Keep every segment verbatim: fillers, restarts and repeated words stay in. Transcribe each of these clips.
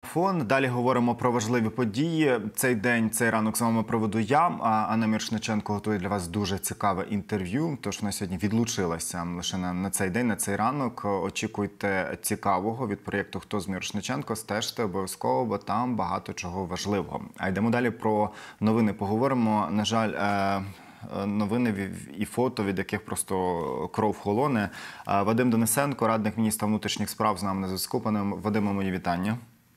Марафон. Далі говоримо про важливі події. Цей день, цей ранок з вами проведу я. А Анна Мірошниченко готує для вас дуже цікаве інтерв'ю. Тож вона сьогодні відлучилася лише на, на цей день, на цей ранок. Очікуйте цікавого від проєкту «Хто з Мірошниченко». Стежте обов'язково, бо там багато чого важливого. А йдемо далі про новини. Поговоримо. На жаль, новини і фото, від яких просто кров холоне. Вадим Денисенко, радник міністра внутрішніх справ, з нами на зв'язку. Пане Вадиме, мої вітання.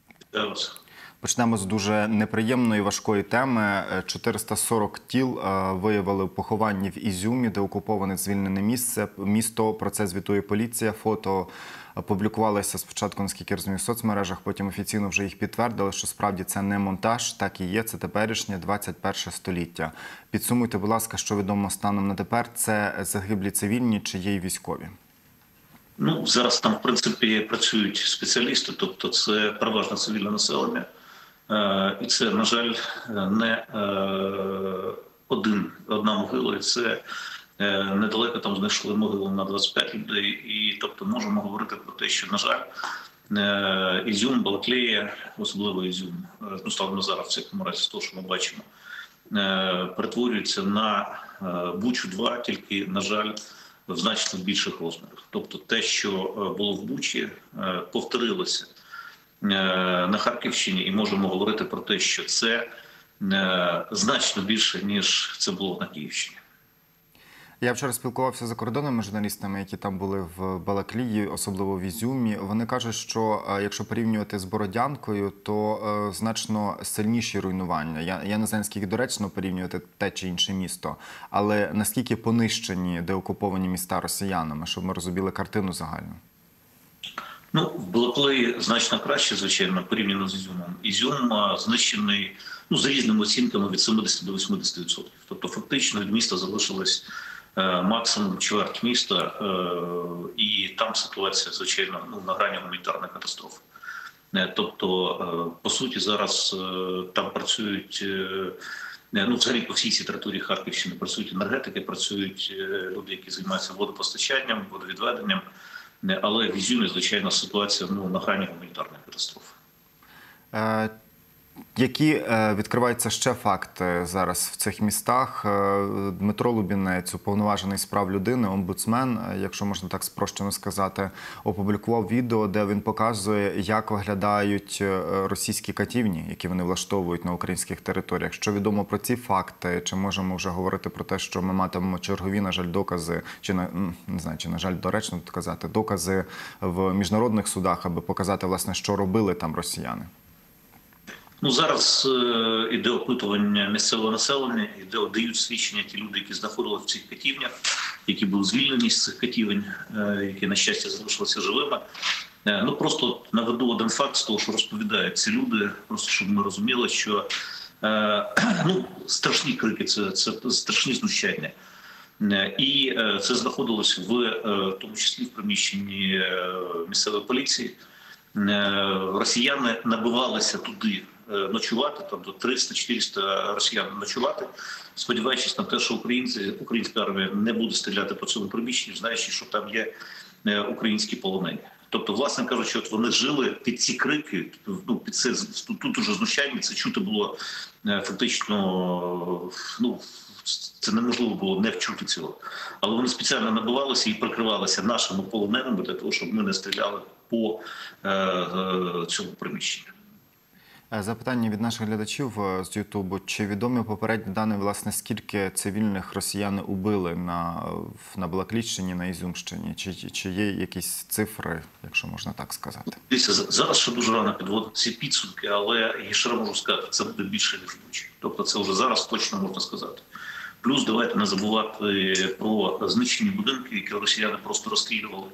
Почнемо з дуже неприємної, важкої теми. чотириста сорок тіл виявили в похованні в Ізюмі, де окуповане звільнене місце. Місто, про це звітує поліція. Фото публікувалися спочатку, наскільки я розумію, в соцмережах, потім офіційно вже їх підтвердили, що справді це не монтаж, так і є, це теперішнє двадцять перше століття. Підсумуйте, будь ласка, що відомо станом на тепер, це загиблі цивільні чи є й військові? Ну, зараз там, в принципі, працюють спеціалісти, тобто це переважно цивільне населення. І це, на жаль, не один, одна могила, це недалеко там знайшли могилу на двадцять п'ять людей. І, тобто, можемо говорити про те, що, на жаль, Ізюм, Балаклія, особливо Ізюм, ну, станом зараз в цьому разі з того, що ми бачимо, перетворюється на Бучу-два, тільки, на жаль, в значно більших розмірах. Тобто те, що було в Бучі, повторилося на Харківщині, і можемо говорити про те, що це значно більше, ніж це було на Київщині. Я вчора спілкувався з закордонними журналістами, які там були в Балаклії, особливо в Ізюмі. Вони кажуть, що якщо порівнювати з Бородянкою, то значно сильніші руйнування. Я, я не знаю, наскільки доречно порівнювати те чи інше місто, але наскільки понищені деокуповані міста росіянами, щоб ми розуміли картину загальну? Ну, в Балаклії значно краще, звичайно, порівняно з Ізюмом. Ізюм знищений, ну, за різними оцінками, від сімдесяти до вісімдесяти відсотків. Тобто фактично від міста залишилось максимум чверть міста, і там ситуація, звичайно, ну, на грані гуманітарної катастрофи. Тобто, по суті, зараз там працюють, ну, взагалі по всій цій території Харківщини працюють енергетики, працюють люди, які займаються водопостачанням, водовідведенням, але в Ізюмі, звичайно, ситуація, ну, на грані гуманітарної катастрофи. Які відкриваються ще факти зараз в цих містах? Дмитро Лубінець, уповноважений з прав людини, омбудсмен, якщо можна так спрощено сказати, опублікував відео, де він показує, як виглядають російські катівні, які вони влаштовують на українських територіях. Що відомо про ці факти? Чи можемо вже говорити про те, що ми матимемо чергові, на жаль, докази, чи, не знаю, чи, на жаль, доречно тут казати, докази в міжнародних судах, аби показати, власне, що робили там росіяни? Ну, зараз е, іде опитування місцевого населення, іде, дають свідчення ті люди, які знаходилися в цих катівнях, які були звільнені з цих катівень, е, які, на щастя, залишилися живими. Е, ну, просто наведу один факт з того, що розповідають ці люди, просто щоб ми розуміли, що е, ну, страшні крики, це, це страшні знущання. Е, і е, це знаходилось в е, тому числі в приміщенні е, місцевої поліції. Е, росіяни набивалися туди ночувати, там до триста-чотириста росіян ночувати, сподіваючись на те, що українці, українська армія не буде стріляти по цьому приміщенню, знаючи, що там є українські полонені. Тобто, власне кажучи, от вони жили під ці крики, ну, під це, тут уже знущання, це чути було фактично, ну, це неможливо було не вчути цього. Але вони спеціально набивалися і прикривалися нашими полоненими для того, щоб ми не стріляли по е, е, цьому приміщенню. Запитання від наших глядачів з Ютубу. Чи відомі попередні дані, власне, скільки цивільних росіяни убили на, на Балаклійщині, на Ізюмщині? Чи, чи є якісь цифри, якщо можна так сказати? Дивіться, зараз ще дуже рано підводити ці підсумки, але я ще раз можу сказати, це буде більше, ніж Бучі. Тобто це вже зараз точно можна сказати. Плюс давайте не забувати про знищені будинки, які росіяни просто розстрілювали.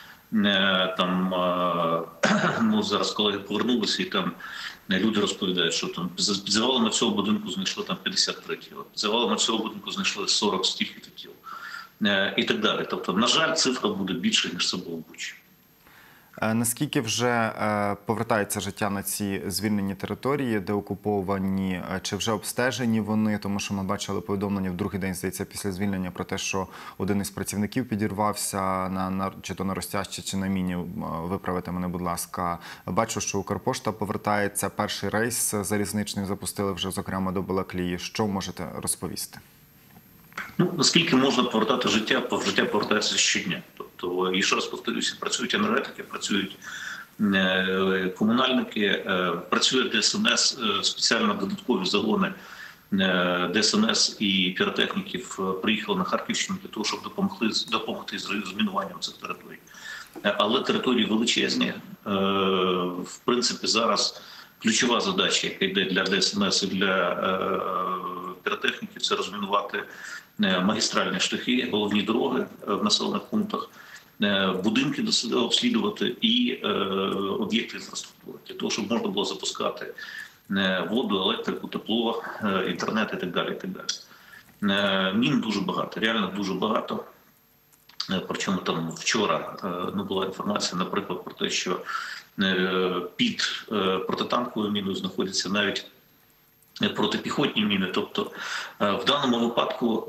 Там, ну, зараз колеги повернулися, і там люди розповідають, що там під завалами цього будинку знайшли там п'ятдесят три тіла, під завалами цього будинку знайшли сорок стільки тіл і так далі. Тобто, на жаль, цифра буде більше, ніж це було в Бучі. Е, Наскільки вже е, повертається життя на ці звільнені території, де окуповані, е, чи вже обстежені вони? Тому що ми бачили повідомлення в другий день, здається, після звільнення про те, що один із працівників підірвався на, на чи то на розтяжці, чи на міні. Е, Виправите мене, будь ласка. Бачу, що Укрпошта повертається. Перший рейс залізничний запустили вже, зокрема, до Балаклії. Що можете розповісти? Ну, наскільки можна повертати життя, життя повертається щодня. Тобто, і ще раз повторюся, працюють енергетики, працюють е, комунальники, е, працює ДСНС, е, спеціально додаткові загони е, ДСНС і піротехніків е, приїхали на Харківщину для того, щоб допомогти, допомогти з розмінуванням цих територій. Е, але території величезні. Е, в принципі, зараз ключова задача, яка йде для ДСНС і для е, піротехніків, це розмінувати магістральні шляхи, головні дороги в населених пунктах, будинки обслідувати і об'єкти інфраструктури, для того, щоб можна було запускати воду, електрику, тепло, інтернет і так далі. І так далі. Мін дуже багато, реально дуже багато. Причому там вчора ну, була інформація, наприклад, про те, що під протитанковою міною знаходяться навіть протипіхотні міни. Тобто в даному випадку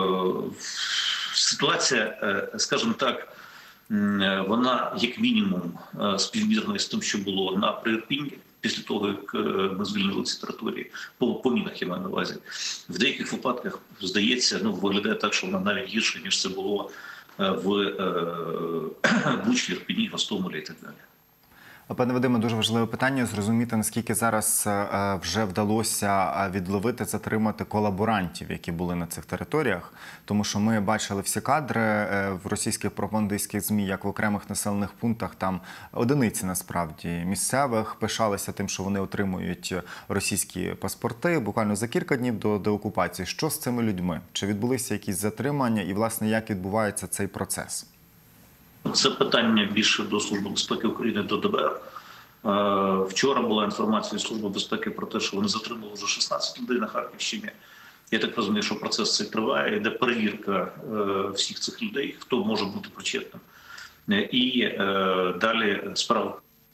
ситуація, скажімо так, вона як мінімум співмірна з тим, що було на Приірпінні, після того, як ми звільнили ці території, по, по мінах я маю на увазі. В деяких випадках, здається, ну, виглядає так, що вона навіть гірше, ніж це було в Бучі, Ірпіні, Гостомелі і так далі. Пане Вадиме, дуже важливе питання – зрозуміти, наскільки зараз вже вдалося відловити, затримати колаборантів, які були на цих територіях. Тому що ми бачили всі кадри в російських пропагандистських ЗМІ, як в окремих населених пунктах, там одиниці, насправді, місцевих пишалися тим, що вони отримують російські паспорти буквально за кілька днів до деокупації. Що з цими людьми? Чи відбулися якісь затримання і, власне, як відбувається цей процес? Це питання більше до Служби безпеки України, до ДБР. Вчора була інформація від Служби безпеки про те, що вони затримали вже шістнадцять людей на Харківщині. Я так розумію, що процес цей триває, йде перевірка всіх цих людей, хто може бути причетним. І далі справа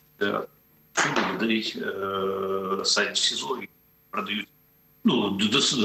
людей садять в СІЗО і передають, ну,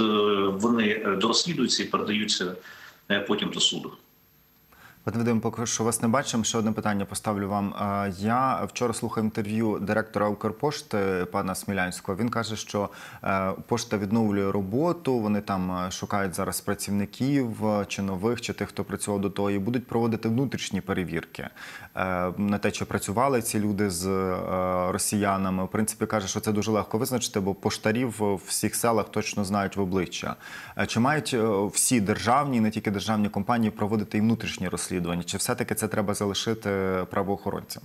вони дорозслідуються і передаються потім до суду. Пане Вадиме, поки що вас не бачимо. Ще одне питання поставлю вам. Я вчора слухав інтерв'ю директора Укрпошти пана Смілянського. Він каже, що пошта відновлює роботу, вони там шукають зараз працівників, чи нових, чи тих, хто працював до того, і будуть проводити внутрішні перевірки на те, чи працювали ці люди з росіянами. В принципі, каже, що це дуже легко визначити, бо поштарів в всіх селах точно знають в обличчя. Чи мають всі державні, не тільки державні компанії, проводити і внутрішні розслідування? Чи все-таки це треба залишити правоохоронцям?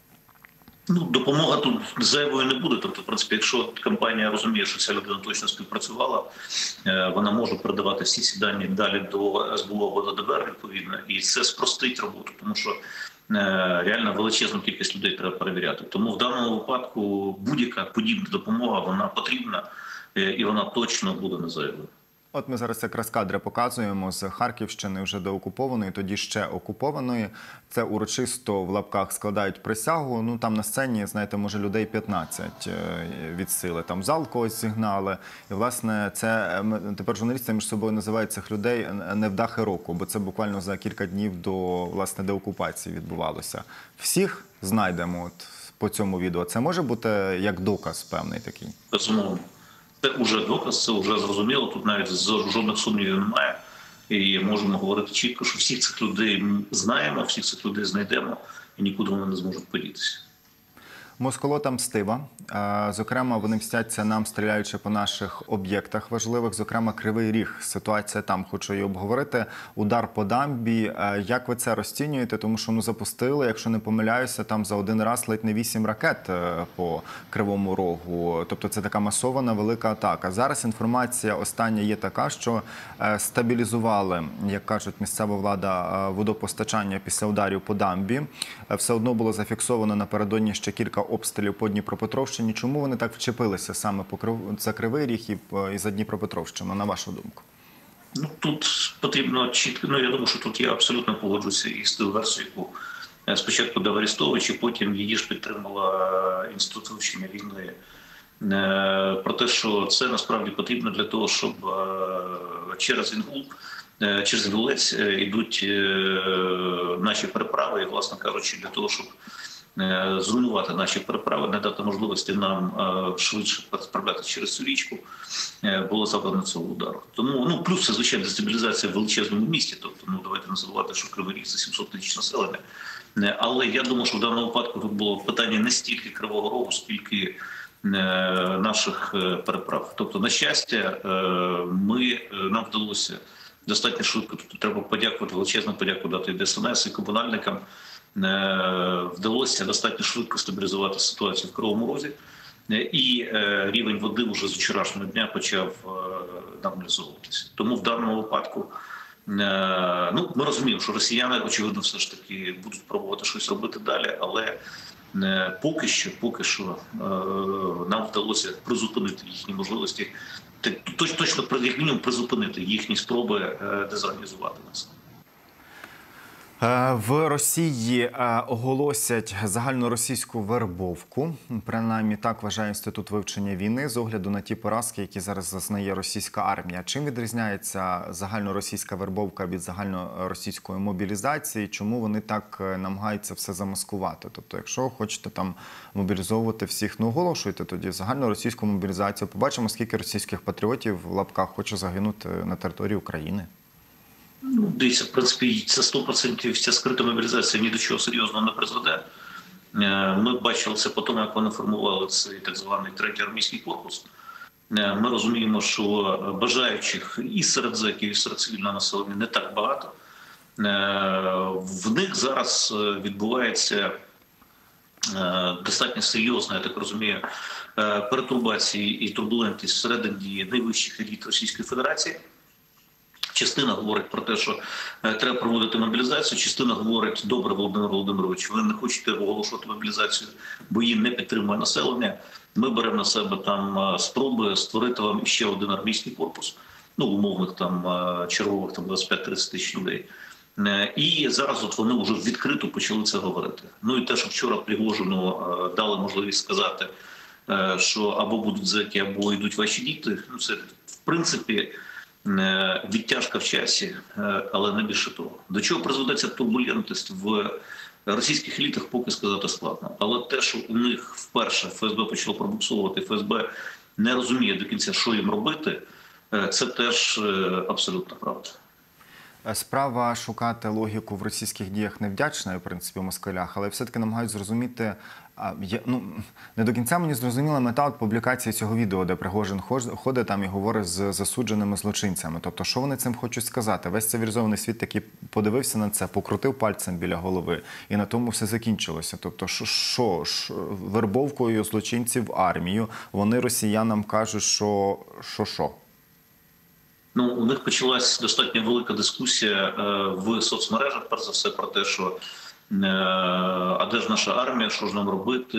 Ну, допомога тут зайвою не буде. Тобто, в принципі, якщо компанія розуміє, що ця людина точно співпрацювала, вона може передавати всі ці дані далі до ес бе о або до ДБР, відповідно, і це спростить роботу, тому що реально величезну кількість людей треба перевіряти. Тому в даному випадку будь-яка подібна допомога, вона потрібна і вона точно буде не зайвою. От ми зараз якраз кадри показуємо з Харківщини вже доокупованої, тоді ще окупованої. Це урочисто в лапках складають присягу. Ну там на сцені, знаєте, може людей п'ятнадцять від сили. Там в зал когось зігнали. І, власне, це тепер журналісти між собою називають цих людей невдахи року, бо це буквально за кілька днів до, власне, деокупації відбувалося. Всіх знайдемо от по цьому відео. Це може бути як доказ певний такий? Безумовно. Це вже доказ, це вже зрозуміло, тут навіть жодних сумнівів немає. І можемо говорити чітко, що всіх цих людей знаємо, всіх цих людей знайдемо, і нікуди вони не зможуть подітися. Москолота мстива. Зокрема, вони мстяться нам, стріляючи по наших об'єктах важливих. Зокрема, Кривий Ріг. Ситуація там, хочу її обговорити. Удар по дамбі. Як ви це розцінюєте? Тому що ну, запустили, якщо не помиляюся, там за один раз ледь не вісім ракет по Кривому Рогу. Тобто це така масована велика атака. Зараз інформація остання є така, що стабілізували, як кажуть місцева влада, водопостачання після ударів по дамбі. Все одно було зафіксовано напередодні ще кілька обстрілів по Дніпропетровщині. Чому вони так вчепилися саме по за Кривий Ріг і, і за Дніпропетровщину, на вашу думку? Ну, тут потрібно чітко, ну я думаю, що тут я абсолютно погоджуся із тією версією, яку спочатку дав Арестович, потім її ж підтримала Інститут вивчення війни. Про те, що це насправді потрібно для того, щоб через Інгул, через Інгулець йдуть наші переправи, і, власне кажучи, для того, щоб зруйнувати наші переправи, не дати можливості нам швидше переправляти через цю річку, було завдано цього удару. Тому, ну, плюс це, звичайно, дестабілізація в величезному місті, тобто, ну, давайте не забувати, що Кривий Ріг – це сімсот тисяч населення. Але я думаю, що в даному випадку тут було питання не стільки Кривого Рогу, скільки наших переправ. Тобто, на щастя, ми, нам вдалося достатньо швидко, тут треба подякувати, величезну подяку дати і ДСНС, і комунальникам, вдалося достатньо швидко стабілізувати ситуацію в Кривому Розі, і рівень води вже з вчорашнього дня почав нормалізовуватися. Тому в даному випадку, ну, ми розуміємо, що росіяни, очевидно, все ж таки будуть пробувати щось робити далі, але поки що, поки що нам вдалося призупинити їхні можливості, точно, як мінімум, призупинити їхні спроби дезорганізувати нас. В Росії оголосять загальноросійську вербовку. Принаймні так вважає Інститут вивчення війни з огляду на ті поразки, які зараз зазнає російська армія. Чим відрізняється загальноросійська вербовка від загальноросійської мобілізації? Чому вони так намагаються все замаскувати? Тобто, якщо хочете там мобілізовувати всіх, ну оголошуйте тоді загальноросійську мобілізацію. Побачимо, скільки російських патріотів в лапках хоче загинути на території України. Ну, дивіться, в принципі, це сто відсотків ця скрита мобілізація ні до чого серйозного не призведе. Ми бачили це по тому, як вони формували цей так званий третій армійський корпус. Ми розуміємо, що бажаючих і серед зеків, і серед цивільного населення не так багато. В них зараз відбувається достатньо серйозна, я так розумію, перетурбації і турбулентність всередині найвищих еліт Російської Федерації. Частина говорить про те, що треба проводити мобілізацію, частина говорить: добре, Володимир Володимирович, ви не хочете оголошувати мобілізацію, бо її не підтримує населення. Ми беремо на себе там спроби створити вам ще один армійський корпус, ну, умовних там чергових там двадцять п'ять - тридцять тисяч людей. І зараз от вони вже відкрито почали це говорити. Ну і те, що вчора Пригожину дали можливість сказати, що або будуть зеки, або йдуть ваші діти, ну це в принципі відтяжка в часі, але не більше того. До чого призведеться турбулентність в російських елітах, поки сказати складно. Але те, що у них вперше ФСБ почало пробуксовувати, ФСБ не розуміє до кінця, що їм робити, це теж абсолютно правда. Справа шукати логіку в російських діях невдячна, в принципі, у москалях, але все-таки намагаюся зрозуміти, я, ну, не до кінця мені зрозуміла мета от публікації цього відео, де Пригожин ходить там і говорить з засудженими злочинцями. Тобто, що вони цим хочуть сказати? Весь цивілізований світ таки подивився на це, покрутив пальцем біля голови, і на тому все закінчилося. Тобто, що, що, що вербовкою злочинців в армію, вони росіянам кажуть, що, що, що? Ну, у них почалась достатньо велика дискусія в соцмережах, перш за все, про те, що а де ж наша армія, що ж нам робити.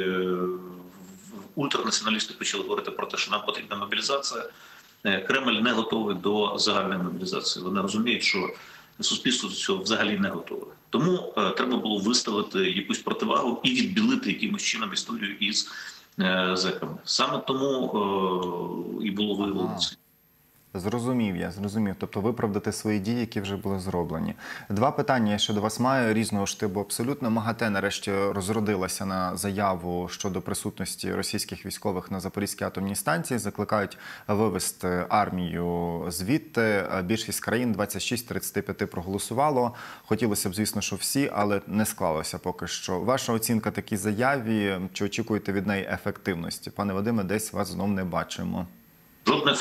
Ультранаціоналісти почали говорити про те, що нам потрібна мобілізація. Кремль не готовий до загальної мобілізації. Вони розуміють, що суспільство до цього взагалі не готове. Тому треба було виставити якусь противагу і відбілити якимось чином історію із зеками. Саме тому і було виявлено це. Зрозумів я, зрозумів. Тобто виправдати свої дії, які вже були зроблені. Два питання я ще до вас маю різного штибу абсолютно. МАГАТЕ нарешті розродилася на заяву щодо присутності російських військових на Запорізькій атомній станції. Закликають вивести армію звідти. Більшість країн, двадцять шість з тридцяти п'яти, проголосувало. Хотілося б, звісно, що всі, але не склалося поки що. Ваша оцінка такій заяві? Чи очікуєте від неї ефективності? Пане Вадиме, десь вас знов не бачимо. Жодне.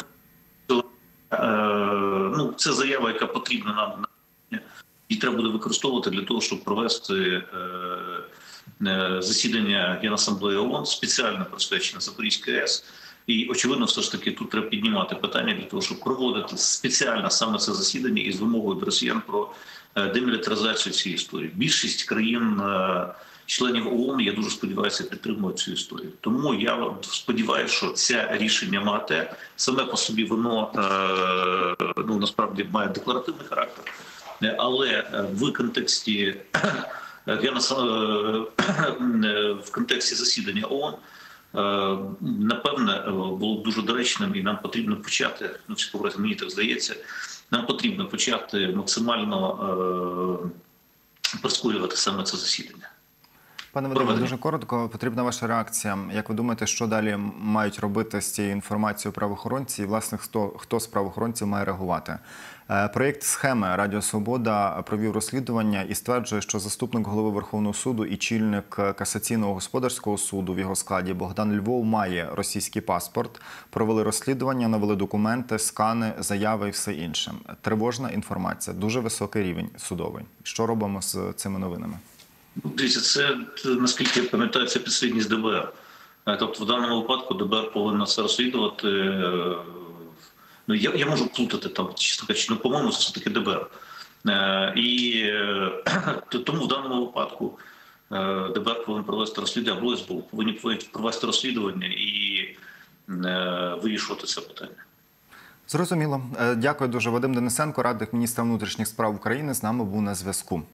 Ну, це заява, яка потрібна нам, її треба буде використовувати для того, щоб провести засідання Генасамблеї ООН, спеціально присвячене Запорізькій АЕС. І, очевидно, все ж таки тут треба піднімати питання для того, щоб проводити спеціально саме це засідання із вимогою до росіян про демілітаризацію цієї історії. Більшість країн членів ООН, я дуже сподіваюся, підтримують цю історію. Тому я сподіваюся, що це рішення МАГАТЕ саме по собі воно ну, насправді має декларативний характер, але в контексті Я на в контексті засідання ООН напевне було б дуже доречним, і нам потрібно почати. Ну, мені так здається, нам потрібно почати максимально прискорювати саме це засідання. Пане Вадиме, дуже коротко, потрібна ваша реакція. Як ви думаєте, що далі мають робити з цією інформацією правоохоронці? І, власне, хто, хто з правоохоронців має реагувати? Проєкт «Схеми» Радіо Свобода провів розслідування і стверджує, що заступник голови Верховного суду і чільник касаційного господарського суду в його складі Богдан Львов має російський паспорт. Провели розслідування, навели документи, скани, заяви і все інше. Тривожна інформація, дуже високий рівень судовий. Що робимо з цими новинами? Дивіться, це, наскільки я пам'ятаю, це підслідність ДБР. Тобто в даному випадку ДБР повинна це розслідувати. Ну, я, я можу плутати там, чесно кажучи, ну, по-моєму, це все-таки ДБР. І тому в даному випадку ДБР повинен провести розслідування, або СБУ повинні провести розслідування і вирішувати це питання. Зрозуміло. Дякую дуже. Вадим Денисенко, радник міністра внутрішніх справ України, з нами був на зв'язку.